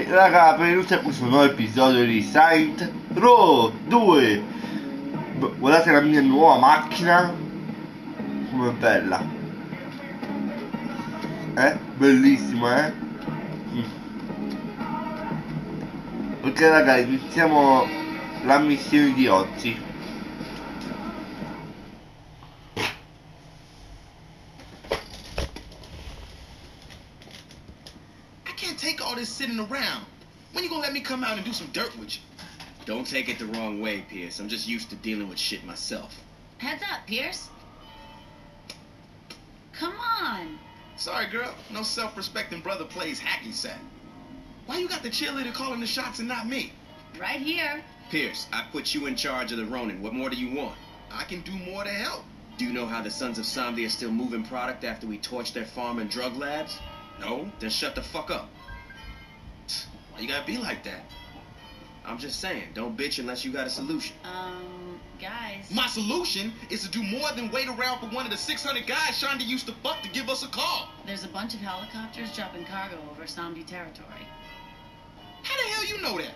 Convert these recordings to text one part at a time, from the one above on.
raga, benvenuti a questo nuovo episodio di Saints Row 2. Guardate la mia nuova macchina, com'è bella, bellissima, Ok raga, iniziamo la missione di oggi. Take all this sitting around. When you gonna let me come out and do some dirt with you? Don't take it the wrong way, Pierce. I'm just used to dealing with shit myself. Heads up, Pierce. Come on. Sorry, girl. No self-respecting brother plays hacky sack. Why you got the cheerleader calling the shots and not me? Right here. Pierce, I put you in charge of the Ronin. What more do you want? I can do more to help. Do you know how the Sons of Samdi are still moving product after we torched their farm and drug labs? No? Then shut the fuck up. Why you gotta be like that? I'm just saying, don't bitch unless you got a solution. Guys. My solution is to do more than wait around for one of the 600 guys Shonda used to fuck to give us a call. There's a bunch of helicopters dropping cargo over Samdi territory. How the hell you know that?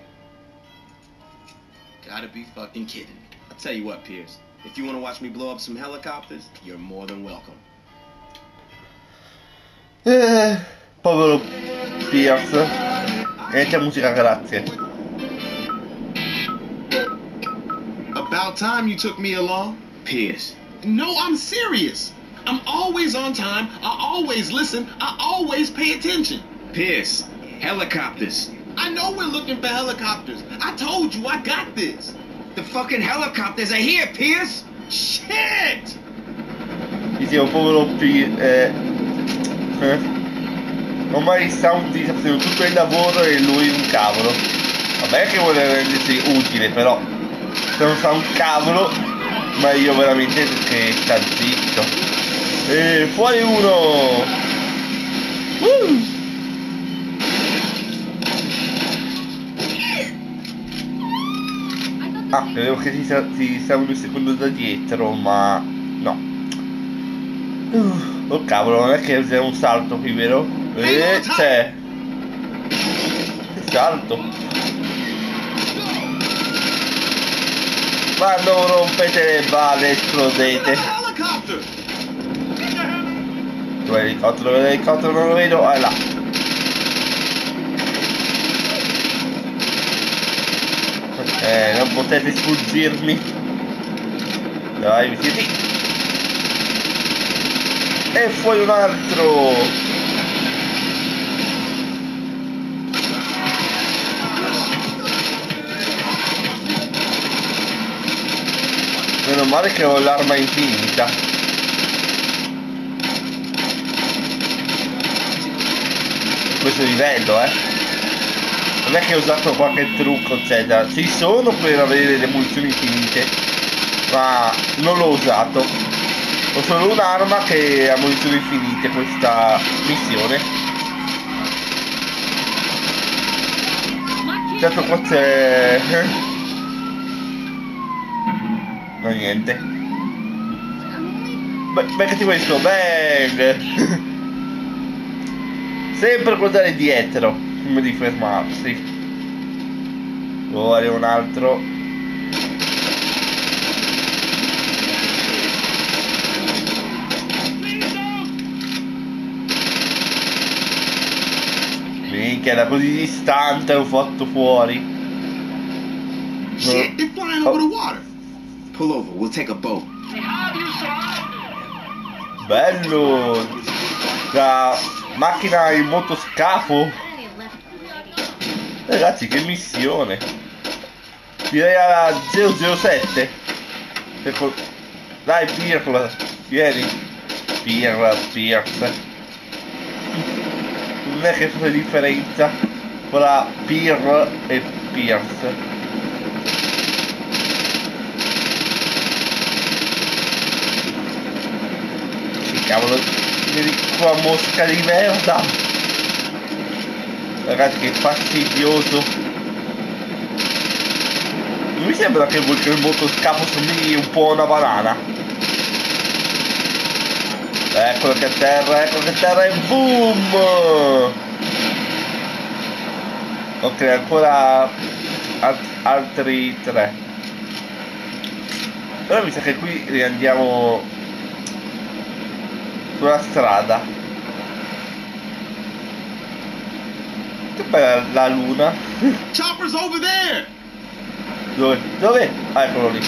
Gotta be fucking kidding me. I'll tell you what, Pierce. If you want to watch me blow up some helicopters, you're more than welcome. Povero Pierce. Niente musica, grazie. About time you took me along. Pierce. No, I'm serious. I'm always on time. I always listen. I always pay attention. Pierce. Helicopters. I know we're looking for helicopters. I told you, I got this. The fucking helicopters are here, Pierce! Shit! Dicevo, povero ormai Samdi sta facendo tutto il lavoro e lui un cavolo. Vabbè che vuole rendersi utile, però se non fa un cavolo, ma io veramente che sta zitto. E fuori uno! Ah, credevo che si stavano un secondo da dietro, ma no. Oh cavolo, non è che c'è un salto qui, vero? C'è! Che salto! Ma non rompete le balle, esplodete! Dove è l'elicottero? Dove è l'elicottero? Non lo vedo! Ah, è là! Non potete sfuggirmi! Dai, mi siete! E fuori un altro! Meno male che ho l'arma infinita. Questo livello, non è che ho usato qualche trucco, eccetera. Ci sono per avere le munizioni infinite, ma non l'ho usato. Ho solo un'arma che ha munizioni infinite questa missione. Certo qua c'è... No, niente. Beccati questo, bang! Sempre guardare dietro, prima di fermarsi. Oh, arriva un altro. Minchia, era così distante, l'ho fatto fuori. Shit, they're flying over the water. Pull over, we'll take a boat. Bello! La macchina in motoscafo. Ragazzi, che missione! Direi a 007. Dai, Pirla, vieni. Pierce. Non è che fa differenza tra Pearl e Pierce. Cavolo, vedi qua mosca di merda. Ragazzi, che fastidioso. Non mi sembra che il motoscafo somigli un po' a una banana. Eccolo che terra e boom! Ok, ancora altri 3. Però mi sa che qui riandiamo sulla strada. Che bella la luna. Chopper's over there! Dove? Dove? Ah, eccolo lì.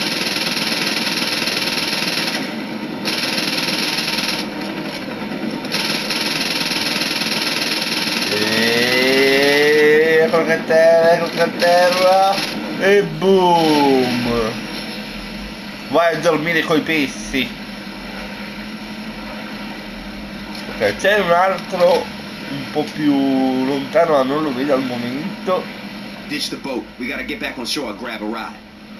Ecco che terra, ecco che terra. E boom. Vai a dormire coi pesci. Ok, c'è un altro un po' più lontano, ma non lo vedo al momento. Ditch the boat. We gotta get back on shore and grab a ride.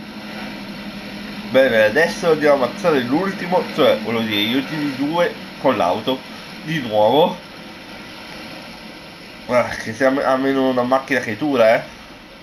Bene, adesso andiamo a ammazzare l'ultimo, cioè volevo dire gli ultimi 2 con l'auto. Di nuovo. Guarda, che sia almeno una macchina che dura, eh.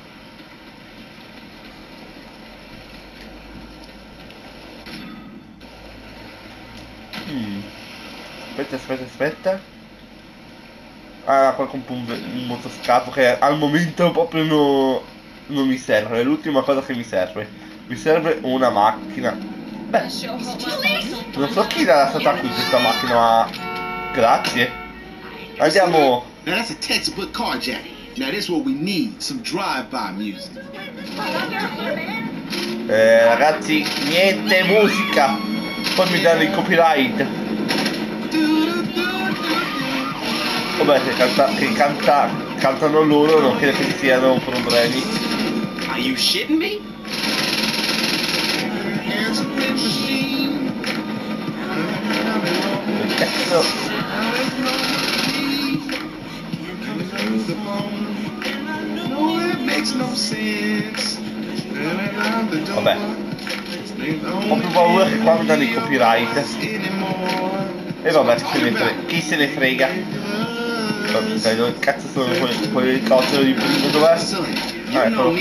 Aspetta. Ah, qua compro un motoscafo che al momento proprio non mi serve. È l'ultima cosa che mi serve. Mi serve una macchina. Beh, non so chi l'ha lasciata qui questa macchina, ma grazie. Andiamo. Now that's a textbook carjack. Now this is what we need, some drive-by music. Ragazzi, niente musica. Poi mi danno il copyright. Vabbè, cantano loro, non credo che ci siano problemi. Are you shitting me? Che cazzo? Vabbè, ho più paura che qua mi danno il copyright. E vabbè, chi se ne frega. Dai, dove cazzo sono quell'elicottero di primo? Dov'è? Ah, eccolo.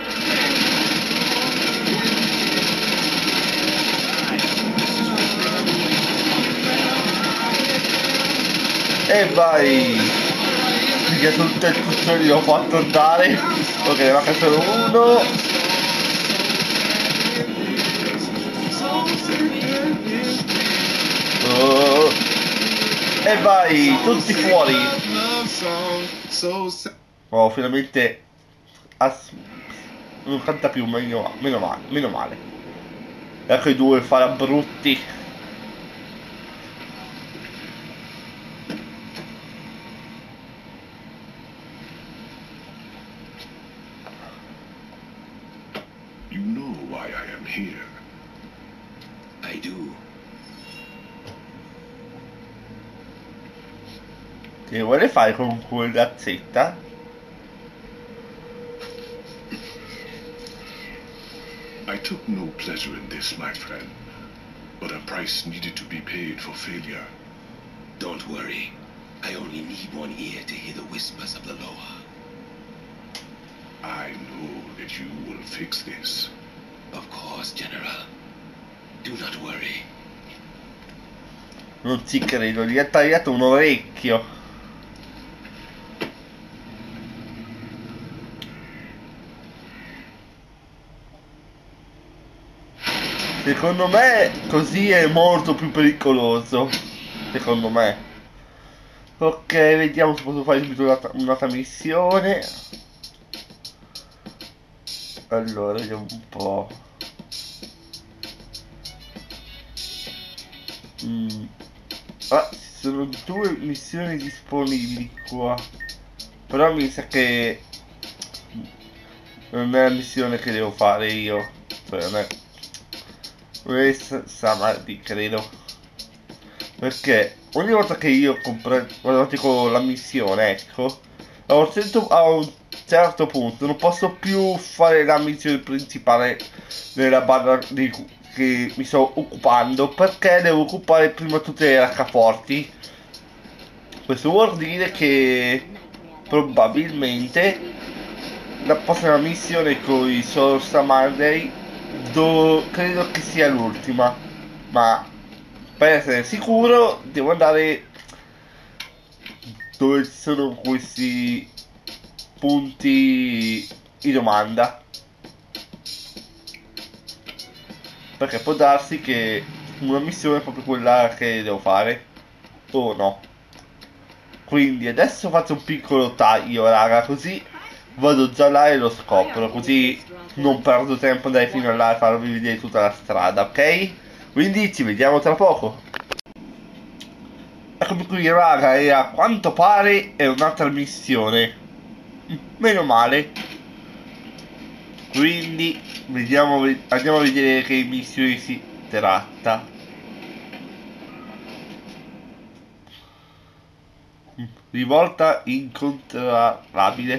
E vai! Mica tutte le istruzioni li ho fatto andare. Ok, ne manca solo uno. Oh. E vai, tutti fuori. Oh, finalmente non canta più, meno male. Ecco i due farabrutti. You know why I am here. I do. Che vuole fare con quella zetta? I took no pleasure in this, my friend. But a price needed to be paid for failure. Don't worry. I only need one ear to hear the whispers of the Loa. I know that you will fix this. Of course, General. Do not worry. Non ci credo, gli ha tagliato un orecchio. Secondo me così è molto più pericoloso. Secondo me. Ok, vediamo se posso fare subito un'altra missione. Allora, vediamo un po'. Ah, ci sono 2 missioni disponibili qua. Però mi sa che non è la missione che devo fare io. Cioè non è Samadhi, credo. Perché ogni volta che io vado avanti con la missione, ecco, a un certo punto non posso più fare la missione principale nella barra che mi sto occupando, perché devo occupare prima tutte le raccaforti. Questo vuol dire che probabilmente la prossima missione con i Soul Samadhi credo che sia l'ultima, ma per essere sicuro devo andare dove ci sono questi punti di domanda. Perché può darsi che una missione è proprio quella che devo fare o no. Quindi adesso faccio un piccolo taglio, raga, così vado già là e lo scopro, così non perdo tempo andare fino là e farvi vedere tutta la strada, ok? Quindi ci vediamo tra poco. Eccomi qui, raga, e a quanto pare è un'altra missione. Meno male. Quindi vediamo, andiamo a vedere che missione si tratta. Rivolta incontrabile.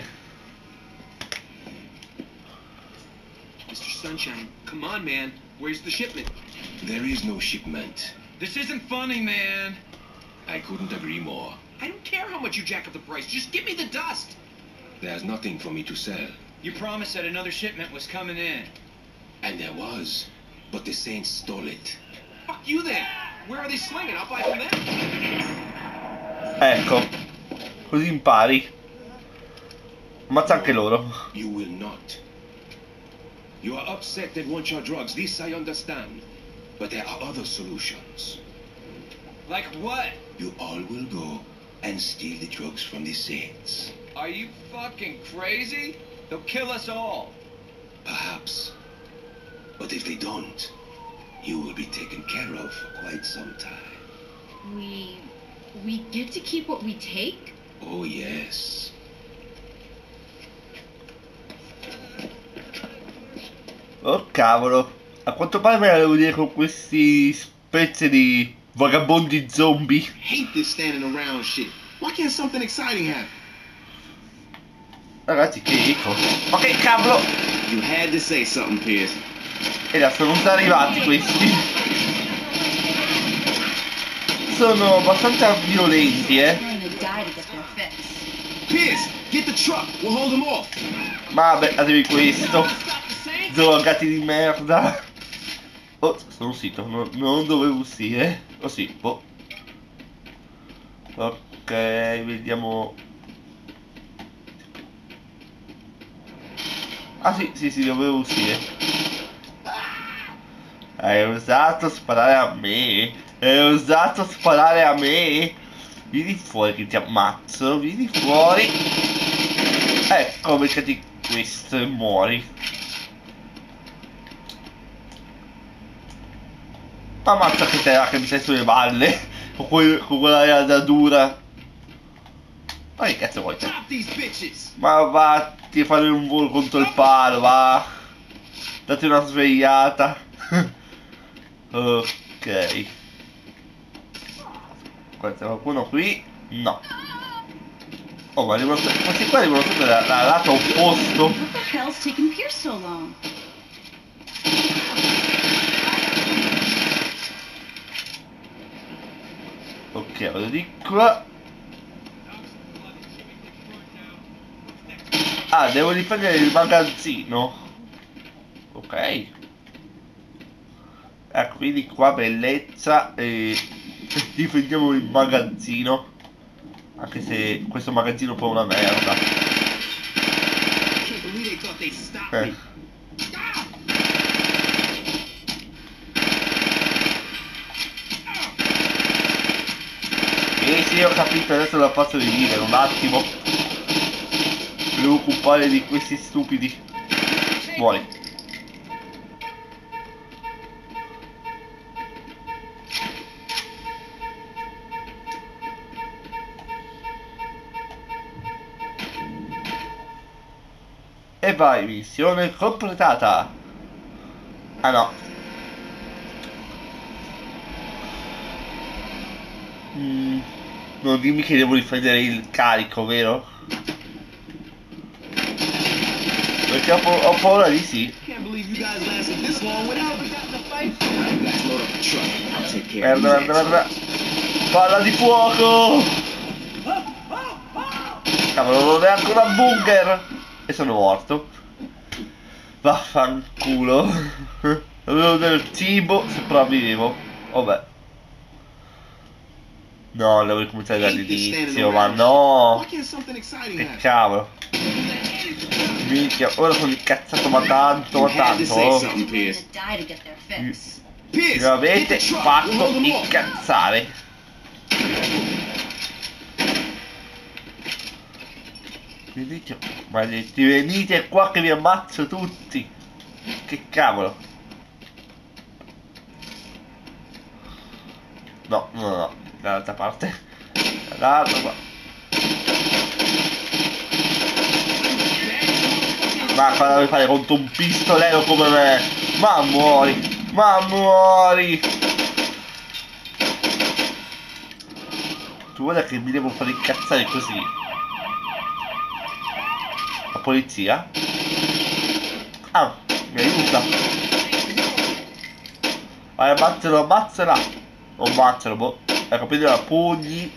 Mr. Sunshine, come on, man. Where's the shipment? There is no shipment. This isn't funny, man. I couldn't agree more. I don't care how much you jack up the price. Just give me the dust. There's nothing for me to sell. You promised that another shipment was coming in. And there was. But the Saints stole it. Fuck you then. Where are they slinging? I'll buy from them. Ecco, così impari. Ammazza anche loro. You will not. You are upset and want your drugs. This I understand. But there are other solutions. Like what? You all will go and steal the drugs from the Saints. Are you fucking crazy? They'll kill us all. Perhaps. But if they don't, you will be taken care of for quite some time. We get to keep what we take? Oh, yes. Oh cavolo, a quanto pare me la devo dire con questi specie di vagabondi zombie. Hate this standing around shit. Why can't something exciting happen? Ragazzi, che dico? Ma che cavolo! You had to say something, Pierce. E adesso non sono arrivati questi. Sono abbastanza violenti, They're gonna die to get their fix. Pierce, get the truck. We'll hold them off. Vabbè, arrivi questo. Drogati di merda. Oh, sono uscito, non dovevo uscire. Oh sì, boh. Ok, vediamo. Ah sì, dovevo uscire. Hai osato sparare a me. Hai osato sparare a me. Vieni fuori che ti ammazzo. Vieni fuori. Ecco, beccati questo e muori. Ammazza che te che mi sei sulle balle. Con quella radura. Ma che cazzo vuoi te? Stop these bitches. Ma vatti a fare un volo contro il palo, va. Date una svegliata. Ok. Qua c'è qualcuno qui? No. Oh, ma arrivano questi qua arrivano sempre dal lato opposto. What the hell's taking Pierce so long? Ok, vado di qua. Ah, devo difendere il magazzino. Ok. Ecco, quindi qua bellezza e difendiamo il magazzino. Anche se questo magazzino è un po' una merda. Can't believe they thought they'd stop me. Sì, ho capito, adesso la faccio rivivere un attimo. Devo occupare di questi stupidi. Muori. E vai, missione completata. Ah no. Non dimmi che devo riprendere il carico, vero? Perché ho paura di sì. Can't believe you guys lasted this long without me. You guys load up the truck. I'll take care of Merda, these merda, merda. assholes. Palla di fuoco! Cavolo, non è ancora un bunker! E sono morto. Vaffanculo. Avevo del cibo, sopravvivevo. Vabbè. No, devo ricominciare Hate this standing dall'inizio, ma around no! shit. Why can't something exciting Che happen? cavolo. Minchia, ora sono incazzato ma tanto, ma You had to say tanto. something, Pierce. Die to get their fix. Pierce, Mi avete get the truck. We'll fatto hold them off. incazzare. Maledetti, venite qua che vi ammazzo tutti. Che cavolo. No, no, no, dall'altra parte. Dall'altra parte. Ma cosa vuoi fare contro un pistolero come me? Ma muori! Ma muori! Tu guarda che mi devo fare incazzare così. La polizia? Ah, mi aiuta. Vai, ammazzalo, ammazzala. Non ammazzalo, boh. Hai capito, la pugni.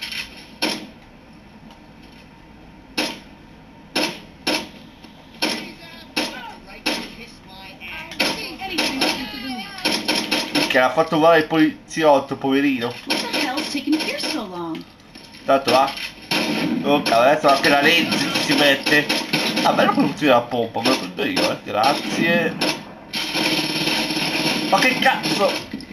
Che l'ha fatto volare il poliziotto, poverino. What the hell's taking Pierce so long? Tanto va. Oh cavolo, adesso anche la lente si mette. Ah, bello come funziona la pompa, me lo prendo io, grazie. Ma che cazzo!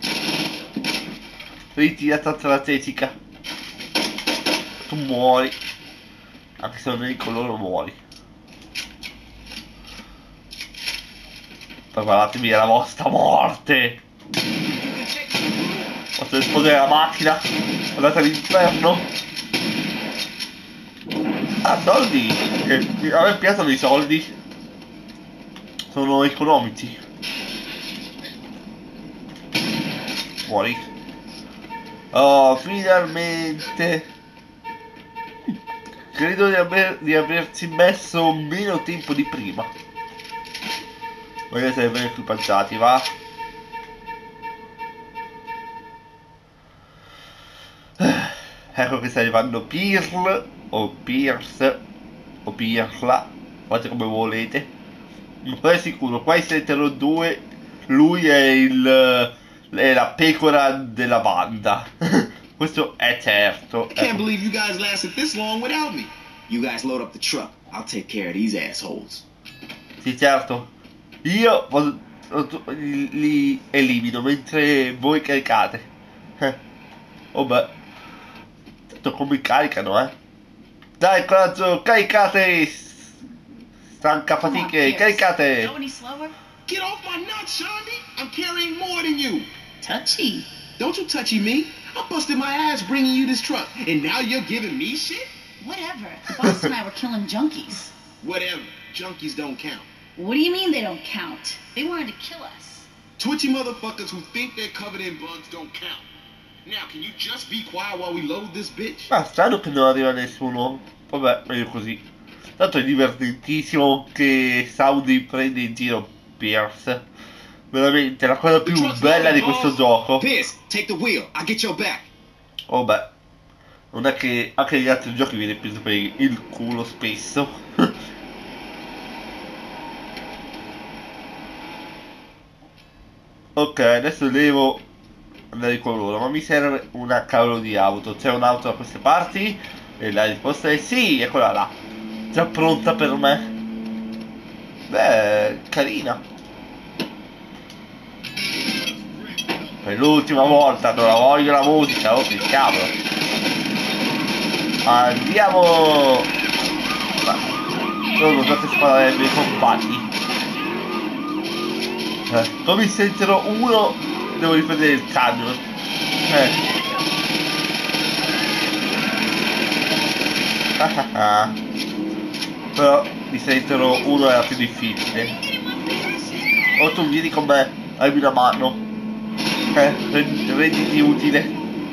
Ritira tanta la tetica. Tu muori. Anche se non eri con loro muori. Preparatevi alla vostra morte. Posso esplodere la macchina. Andate all'inferno. Ah, soldi. A me piacciono i soldi. Sono economici. Muori. Oh, finalmente. Credo di averci messo meno tempo di prima. Voglio essere ben equipaggiati, va? Ecco che sta arrivando Pearl o Pierce o Pirla, fate come volete. Non sono sicuro, qua siete due. Lui è la pecora della banda. Questo è certo. I can't believe you guys lasted this long without me. You guys load up the truck. I'll take care of these assholes. Sì, certo. Io li elimino mentre voi caricate. Oh beh. Tanto come caricano, eh. Dai, coraggio, caricate! Stanca fatiche, caricate! Go any slower? Get off my nuts, Shondy. I'm carrying more than you. Touchy. Don't you touchy me. I busted my ass bringing you this truck, and now you're giving me shit? Whatever. The boss and I were killing junkies. Whatever. Junkies don't count. What do you mean they don't count? They wanted to kill us. Twitchy motherfuckers who think they're covered in bugs don't count. Now, can you just be quiet while we load this bitch? Ma strano che non arriva nessuno. Vabbè, meglio così. Tanto è divertentissimo che Saudi prende in giro Pierce. Veramente, la cosa più bella di questo gioco. Pierce, take the wheel. I'll get your back. Oh beh, non è che anche negli altri giochi viene preso per il culo spesso. Ok, adesso devo andare con loro, ma mi serve una cavolo di auto. C'è un'auto da queste parti? E la risposta è sì, eccola là. Già pronta per me. Beh, carina. Per l'ultima volta, non la voglio la musica, oh che cavolo. Andiamo. Non usate sparare ai miei compagni. Come sentirò uno, devo riprendere il camion. Però mi sentirò uno era più difficile. O tu vieni con me, hai una mano. Renditi utile.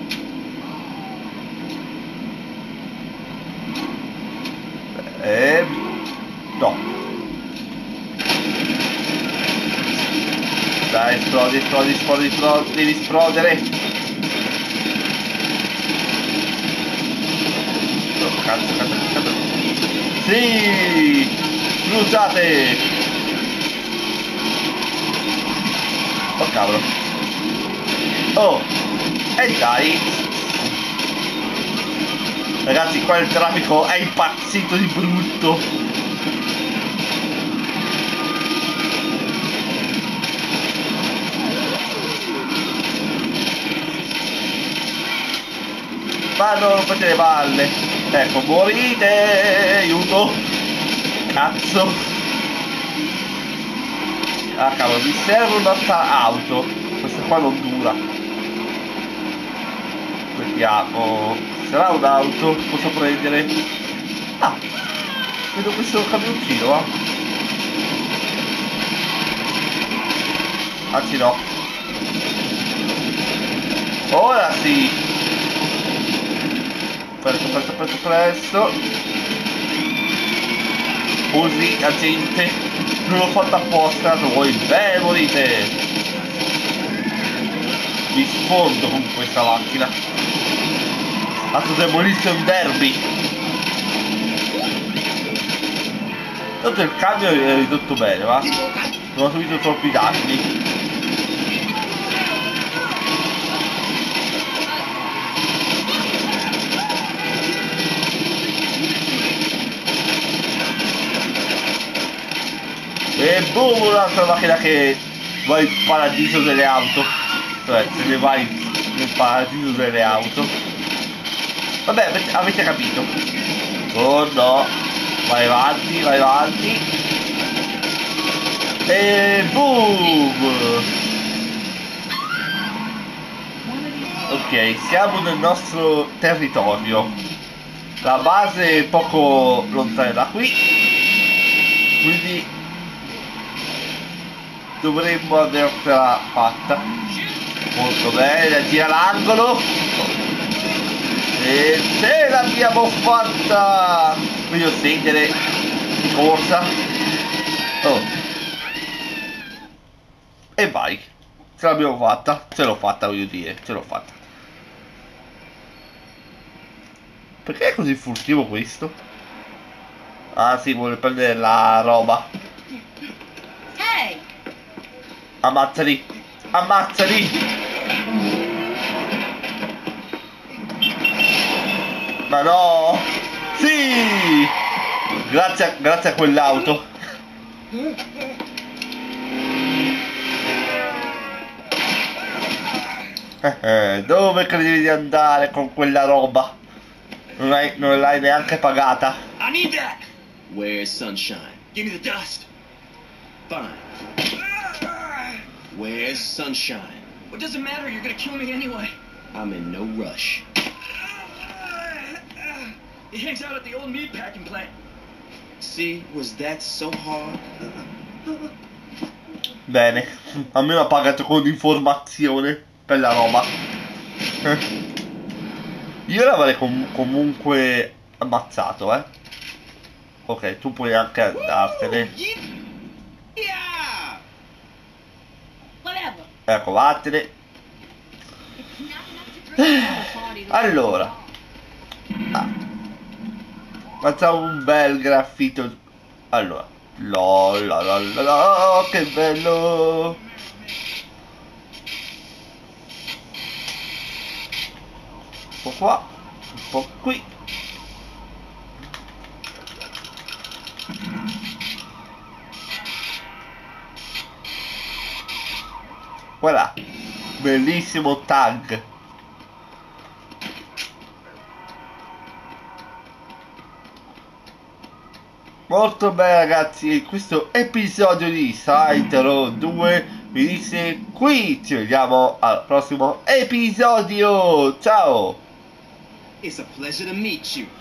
No. Dai, esplodi, devi esplodere. No, cazzo. Sì! Bruciate! Oh cavolo. Oh! E dai! Ragazzi, qua il traffico è impazzito di brutto. Ma non rompete le palle. Ecco, morite. Aiuto. Cazzo. Ah cavolo, mi serve un'altra auto. Questa qua non dura. Vediamo. Sarà un'auto? Posso prendere? Ah, vedo questo camioncino, Anzi no. Ora sì. Presto. Così la gente non l'ho fatta apposta, voi morite. Vi sfondo con questa macchina. Auto Demolition Derby. Tanto il cambio è ridotto bene, va? Non ho subito troppi danni. E boom, un'altra macchina che va in paradiso delle auto. Cioè, se ne vai nel paradiso delle auto. Vabbè, avete capito. Oh no. Vai avanti, vai avanti. E boom. Ok, siamo nel nostro territorio. La base è poco lontana da qui. Quindi dovremmo avercela fatta. Molto bene, gira l'angolo. E ce l'abbiamo fatta. Voglio stendere di corsa. Oh. E vai. Ce l'abbiamo fatta. Ce l'ho fatta, voglio dire. Ce l'ho fatta. Perché è così furtivo questo? Ah sì, vuole prendere la roba. Hey! Ammazzali! Ammazzali! Ma no! Sì! Grazie a quell'auto. Dove credevi di andare con quella roba? Non l'hai neanche pagata. I need that! Where's sunshine? Give me the dust. Fine. Where's sunshine? What does it matter? You're gonna kill me anyway. I'm in no rush. He hangs out at the old meat packing plant. See, was that so hard? Bene, almeno ha pagato con informazione per la roba. Io l'avrei comunque ammazzato, Ok, tu puoi anche andartene. Yeah! Whatever. Ecco, vattene. Allora. Facciamo un bel graffito. Allora. Che bello. Un po' qua. Un po' qui. Voilà. Bellissimo tag. Molto bene ragazzi, questo episodio di Saints Row 2 finisce qui. Ci vediamo al prossimo episodio. Ciao. It's a pleasure to meet you.